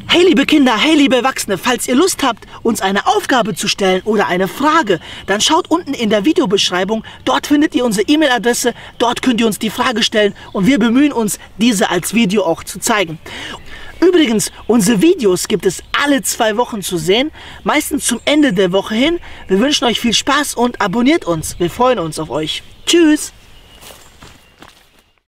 Hey liebe Kinder, hey liebe Erwachsene, falls ihr Lust habt, uns eine Aufgabe zu stellen oder eine Frage, dann schaut unten in der Videobeschreibung, dort findet ihr unsere E-Mail-Adresse, dort könnt ihr uns die Frage stellen und wir bemühen uns, diese als Video auch zu zeigen. Übrigens, unsere Videos gibt es alle 2 Wochen zu sehen, meistens zum Ende der Woche hin. Wir wünschen euch viel Spaß und abonniert uns, wir freuen uns auf euch. Tschüss!